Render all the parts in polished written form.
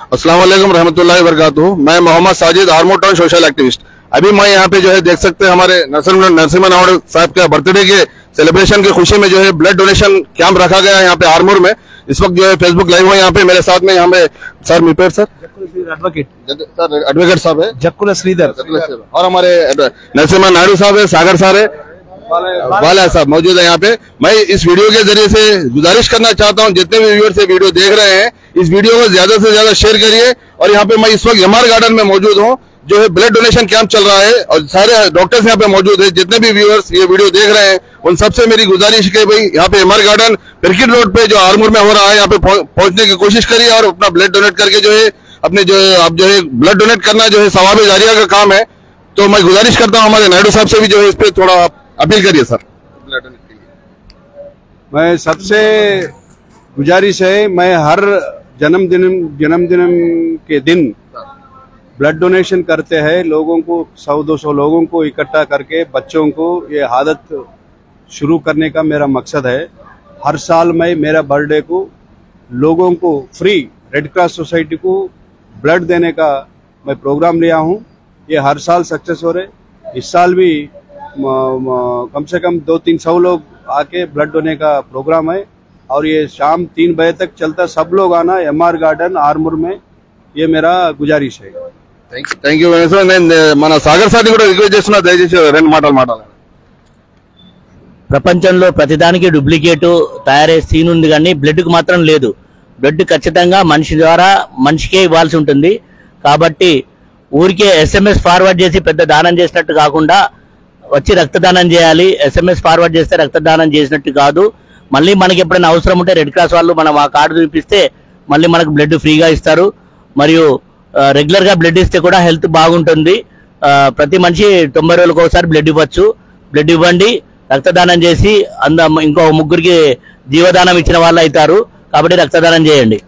अस्सलाम वालेकुम रहमतुल्लाहि व बरकातुहू। मैं Mohammed Sajid, Armoor town social activist. अभी मैं यहाँ पे जो है देख सकते हैं हमारे नरसिम्हा नावड़ साहब के बर्थडे के सेलिब्रेशन की खुशी में जो है ब्लड डोनेशन कैंप रखा गया है यहाँ पे आर्मूर में। इस वक्त जो है फेसबुक लाइव है यहाँ पे मेरे साथ में यहाँ पे सर मी पेड़ सर एडवोकेट साहब है जक्कुल श्रीधर और हमारे नरसिम्हा नायडू साहब है, सागर सर है, वाला साहब मौजूद है यहाँ पे। मैं इस वीडियो के जरिए से गुजारिश करना चाहता हूँ जितने भी व्यूअर्स वीडियो देख रहे हैं इस वीडियो को ज्यादा से ज्यादा शेयर करिए। और यहाँ पे मैं इस वक्त एमआर गार्डन में मौजूद हूँ जो है ब्लड डोनेशन कैंप चल रहा है और सारे डॉक्टर्स यहाँ पे मौजूद है। जितने भी व्यूअर्स ये वीडियो देख रहे हैं उन सबसे मेरी गुजारिश है भाई यहाँ पे एमआर गार्डन पिरकिट रोड पे जो आर्मूर में हो रहा है यहाँ पे पहुंचने की कोशिश करिए और अपना ब्लड डोनेट करके जो है अपने जो है आप जो है ब्लड डोनेट करना जो है सवाब जारिया का काम है। तो मैं गुजारिश करता हूँ हमारे नायडू साहब से भी जो है इस पे थोड़ा अपील करिए सर। मैं सबसे गुजारिश है, मैं हर जन्मदिन के दिन ब्लड डोनेशन करते हैं लोगों को 100-200 लोगों को इकट्ठा करके बच्चों को ये आदत शुरू करने का मेरा मकसद है। हर साल मैं मेरा बर्थडे को लोगों को फ्री रेड क्रॉस सोसाइटी को ब्लड देने का मैं प्रोग्राम लिया हूँ। ये हर साल सक्सेस हो रहे। इस साल भी कम से कम 200-300 लोग आके ब्लड डोने का प्रोग्राम है और ये शाम 3 बजे तक चलता। सब लोग आना एमआर गार्डन आर्मूर में, ये मेरा गुजारिश है। Thank you sir. నేను మన సాగర్ సార్ని కూడా రిక్వెస్ట్ చేస్తున్నా దయచేసి 2 మాటలు మాట్లాడాలి. ప్రపంచంలో ప్రతిదానికి డూప్లికేట్ తయారయ్యే సీన్ ఉంది కానీ బ్లడ్ కు మాత్రం లేదు. బ్లడ్ ఖచ్చితంగా మనిషి ద్వారా మనిషికే ఇవ్వాల్సి ఉంటుంది. కాబట్టి ఊరికే ఎస్ఎంఎస్ ఫార్వర్డ్ చేసి పెద్ద దానం చేసినట్టు కాకుండా వచ్చి రక్తదానం చేయాలి. ఎస్ఎంఎస్ ఫార్వర్డ్ చేస్తే రక్తదానం చేసినట్టు కాదు. మళ్ళీ మనకి ఎప్పుడైనా అవసరం ఉంటే రెడ్ క్రాస్ వాళ్ళు మనం ఆ కార్డు చూపిస్తే మళ్ళీ మనకు బ్లడ్ ఫ్రీగా ఇస్తారు. మరియు రెగ్యులర్ గా బ్లడ్ ఇస్తే కూడా హెల్త్ బాగుంటుంది. ప్రతి మనిషి 90 రోజులకు ఒకసారి బ్లడ్ ఇవ్వచ్చు. బ్లడ్ ఇవ్వండి, రక్తదానం చేసి ఇంకో 3 జీవదానం ఇచ్చిన వాళ్ళు అవుతారు. కాబట్టి రక్తదానం చేయండి.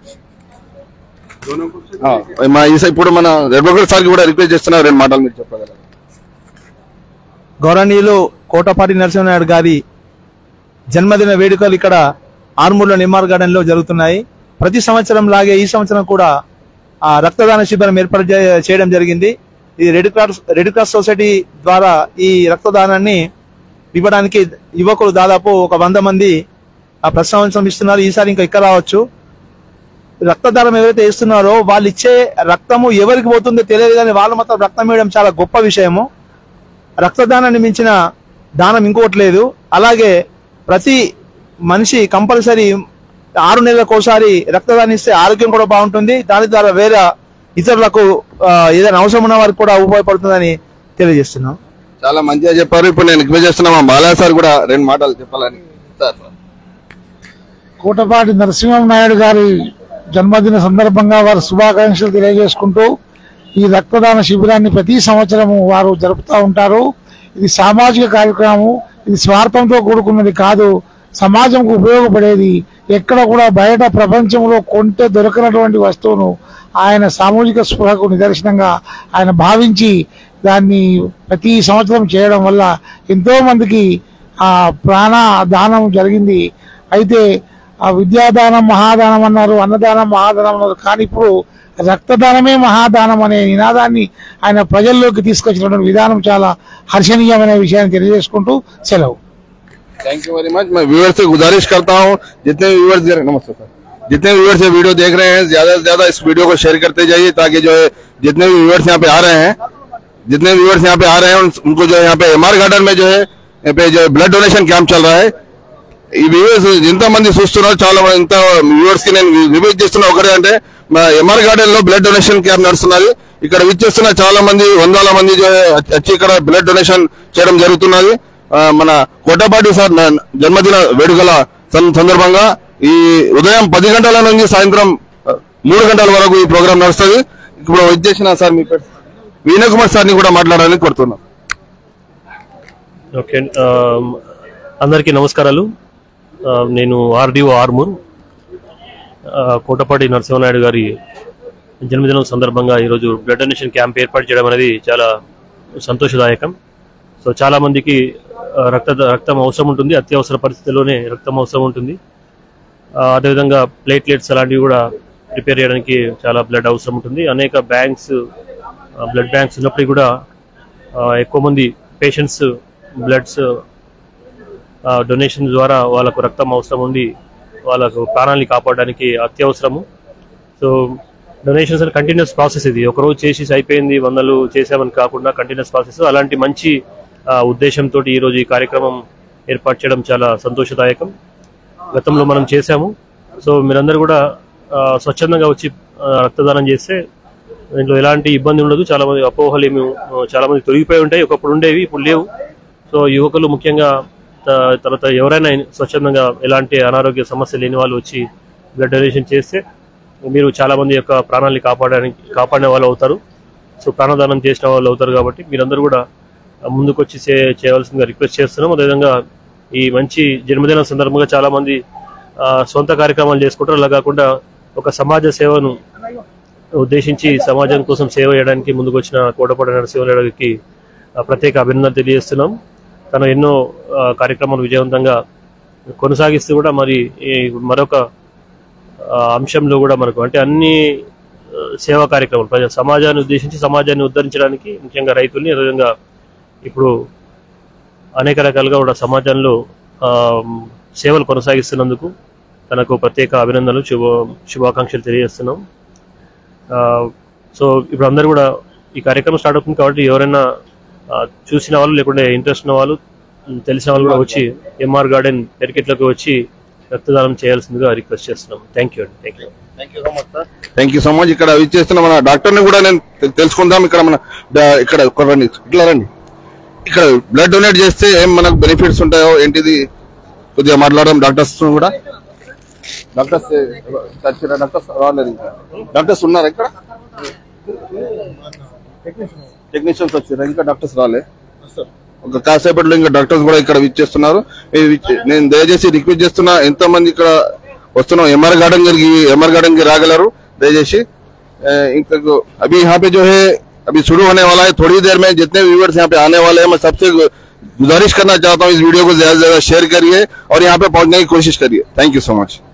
ఇప్పుడు మన అడ్వకేట్ సార్ కూడా రిక్వెస్ట్ చేస్తున్నారు 2 మాటలు మీరు చెప్పగలరు. గౌరవనీయులు కోటపాటి నరసింహనాయుడు గారి జన్మదిన వేడుకలు ఇక్కడ ఆర్మూర్లో ఎమ్ఆర్ గార్డెన్ లో జరుగుతున్నాయి. ప్రతి సంవత్సరం లాగే ఈ సంవత్సరం కూడా రక్తదాన శిబిరం ఏర్పాటు చేయడం జరిగింది. ఇది రెడ్ క్రాస్ సొసైటీ ద్వారా ఈ రక్తదానాన్ని ఇవ్వడానికి యువకులు దాదాపు ఒక 100 మంది ప్రతి సంవత్సరం ఇస్తున్నారు. ఈసారి ఇంకా ఇక్కడ రావచ్చు. రక్తదానం ఎవరైతే ఇస్తున్నారో వాళ్ళు ఇచ్చే రక్తము ఎవరికి పోతుందో తెలియదు కానీ వాళ్ళు మాత్రం రక్తం ఇవ్వడం చాలా గొప్ప విషయము. రక్తదానాన్ని మించిన దానం ఇంకోటి లేదు. అలాగే ప్రతి మనిషి కంపల్సరీ 6 నెలలకు ఒకసారి రక్తదానం ఇస్తే ఆరోగ్యం కూడా బాగుంటుంది. దాని ద్వారా వేరే ఇతరులకు ఏదైనా అవసరం ఉన్న వారికి కూడా ఉపయోగపడుతుందని తెలియజేస్తున్నాం. చాలా మంచిగా చెప్పారు. ఇప్పుడు నేను రిక్వెస్ట్ చేస్తున్నా మా బాలా సార్ కూడా 2 మాటలు చెప్పాలని. కోటపాటి నరసింహనాయుడు గారి జన్మదిన సందర్భంగా వారి శుభాకాంక్షలు తెలియజేసుకుంటూ ఈ రక్తదాన శిబిరాన్ని ప్రతి సంవత్సరము వారు జరుపుతూ ఉంటారు. ఇది సామాజిక కార్యక్రమం, ఇది స్వార్థంతో కూడుకున్నది కాదు, సమాజంకు ఉపయోగపడేది. ఎక్కడ కూడా బయట ప్రపంచంలో కొంటే దొరకనటువంటి వస్తువును ఆయన సామూహిక స్పృహకు నిదర్శనంగా ఆయన భావించి దాన్ని ప్రతి సంవత్సరం చేయడం వల్ల ఎంతో మందికి ప్రాణ దానం జరిగింది. అయితే విద్యాదానం మహాదానం అన్నారు, అన్నదానం మహాదానం అన్నారు, కానీ ఇప్పుడు రక్తదానమే మహాదానం అనే నినాదాన్ని ఆయన ప్రజల్లోకి తీసుకొచ్చినటువంటి విధానం చాలా హర్షణీయమైన విషయాన్ని తెలియజేసుకుంటూ సెలవు. Thank you very much. मैं व्यूअर्स से गुजारिश करता हूँ जितने व्यूअर्स नमस्ते सर, जितने व्यूअर्स वीडियो देख रहे हैं ज्यादा से ज्यादा इस वीडियो को शेयर करते जाइए ताकि जो है जितने भी व्यूअर्स यहाँ पे आ रहे हैं उनको जो है यहाँ पे एमआर गार्डन में जो है यहाँ पे जो ब्लड डोनेशन कैंप चल रहा है. ఈ వ్యూవర్స్ ఎంతమంది చూస్తున్నారు, చాలా ఇంత వ్యూవర్స్ కి నేను రివ్యూ చేస్తున్నా. ఒకటే అంటే ఎంఆర్ గార్డెన్ లో బ్లడ్ డొనేషన్ క్యాంప్ నడుస్తున్నది. ఇక్కడ విచ్చేస్తున్న చాలా మంది 100 మంది వచ్చి ఇక్కడ బ్లడ్ డొనేషన్ చేయడం జరుగుతున్నది. మన కోటపాటి సార్ జన్మదిన వేడుకల సందర్భంగా ఈ ఉదయం 10 గంటల నుంచి సాయంత్రం 3 గంటల వరకు ఈ ప్రోగ్రామ్ నడుస్తుంది. ఇప్పుడు వచ్చేసిన సార్ మీ వీణా కుమార్ సార్ని కూడా మాట్లాడాలని కోరుతున్నాం. ఓకే, అందరికీ నమస్కారాలు. నేను ఆర్డీఓ ఆర్మూర్. కోటపాటి నరసింహనాయుడు గారి జన్మదినం సందర్భంగా ఈరోజు బ్లడ్ డొనేషన్ క్యాంప్ ఏర్పాటు చేయడం అనేది చాలా సంతోషదాయకం. సో చాలా మందికి రక్తం అవసరం ఉంటుంది, అత్యవసర పరిస్థితుల్లోనే రక్తం అవసరం ఉంటుంది. అదేవిధంగా ప్లేట్లెట్స్ అలాంటివి కూడా ప్రిపేర్ చేయడానికి చాలా బ్లడ్ అవసరం ఉంటుంది. అనేక బ్యాంక్స్ బ్లడ్ బ్యాంక్స్ ఉన్నప్పటికీ కూడా ఎక్కువ మంది పేషెంట్స్ బ్లడ్స్ డొనేషన్ ద్వారా వాళ్ళకు రక్తం అవసరం ఉండి వాళ్ళకు ప్రాణాలని కాపాడడానికి అత్యవసరము. సో డొనేషన్స్ అని కంటిన్యూస్ ప్రాసెస్. ఇది ఒకరోజు చేసి అయిపోయింది 100 చేసామని కాకుండా కంటిన్యూస్ ప్రాసెస్. అలాంటి మంచి ఉద్దేశంతో ఈరోజు ఈ కార్యక్రమం ఏర్పాటు చేయడం చాలా సంతోషదాయకం. గతంలో మనం చేశాము. సో మీరందరూ కూడా స్వచ్ఛందంగా వచ్చి రక్తదానం చేస్తే దీంట్లో ఎలాంటి ఇబ్బంది ఉండదు. చాలా మంది అపోహలు ఏమి చాలా మంది తొలగిపోయి ఉంటాయి. ఒకప్పుడు ఉండేవి, ఇప్పుడు లేవు. సో యువకులు ముఖ్యంగా తర్వాత ఎవరైనా స్వచ్ఛందంగా ఎలాంటి అనారోగ్య సమస్య లేని వాళ్ళు వచ్చి బ్లడ్ డొనేషన్ చేస్తే మీరు చాలా మంది యొక్క ప్రాణాలని కాపాడిన వాళ్ళు అవుతారు. సో ప్రాణదానం చేసిన వాళ్ళు అవుతారు. కాబట్టి మీరందరూ కూడా ముందుకొచ్చి చేయవలసిందిగా రిక్వెస్ట్ చేస్తున్నాం. అదేవిధంగా ఈ మంచి జన్మదినం సందర్భంగా చాలా మంది సొంత కార్యక్రమాలు చేసుకుంటారు. అలా కాకుండా ఒక సమాజ సేవను ఉద్దేశించి సమాజం కోసం సేవ చేయడానికి ముందుకొచ్చిన కోటపాటి నరసింహారెడ్డికి ప్రత్యేక అభినందన తెలియజేస్తున్నాం. తను ఎన్నో కార్యక్రమాలు విజయవంతంగా కొనసాగిస్తూ కూడా మరి మరొక అంశంలో కూడా మనకు అంటే అన్ని సేవా కార్యక్రమాలు సమాజాన్ని ఉద్దేశించి సమాజాన్ని ఉద్ధరించడానికి ముఖ్యంగా రైతుల్ని అదేవిధంగా ఇప్పుడు అనేక రకాలుగా కూడా సమాజంలో సేవలు కొనసాగిస్తున్నందుకు తనకు ప్రత్యేక అభినందనలు శుభాకాంక్షలు తెలియజేస్తున్నాం. సో ఇప్పుడు అందరూ కూడా ఈ కార్యక్రమం స్టార్ట్ అవుతుంది కాబట్టి ఎవరైనా చూసిన వాళ్ళు లేకుంటే ఇంట్రెస్ట్ ఉన్న వాళ్ళు తెలిసిన వాళ్ళు కూడా వచ్చి ఎంఆర్ గార్డెన్ పెరికెట్లోకి వచ్చి రక్తదానం చేయాల్సిందిగా రిక్వెస్ట్ చేస్తున్నాం. థ్యాంక్ యూ అండి. Thank you so much. ఇక్కడ ఇచ్చేస్తున్న మన డాక్టర్ని కూడా నేను తెలుసుకుందాం. ఇక్కడ మన ఇక్కడ రండి, ఇట్లా రండి. ఇక్కడ బ్లడ్ డొనేట్ చేస్తే ఏం మనకు బెనిఫిట్స్ ఉంటాయో ఏంటిది కొద్దిగా మాట్లాడడం డాక్టర్స్ కూడా. డాక్టర్స్ రాలేదు, డాక్టర్స్ ఉన్నారు ఇక్కడ, టెక్నీషియన్స్ వచ్చారు, ఇంకా డాక్టర్స్ రాలే. ఒక కాసేపట్లో ఇంకా డాక్టర్స్ కూడా ఇక్కడ విచ్చేస్తున్నారు. నేను దయచేసి రిక్వెస్ట్ చేస్తున్నా, ఎంతో మంది ఇక్కడ వస్తున్నాం ఎంఆర్ गार्डन की रागलरू दयచేసి ఇంకా अभी यहाँ पे जो है अभी शुरू होने वाला है. थोड़ी देर में जितने व्यूअर्स यहाँ पे आने वाले हैं मैं सबसे गुजारिश करना चाहता हूँ इस वीडियो को ज्यादा से ज्यादा शेयर करिए और यहाँ पे पहुंचने की कोशिश करिए. Thank you so much.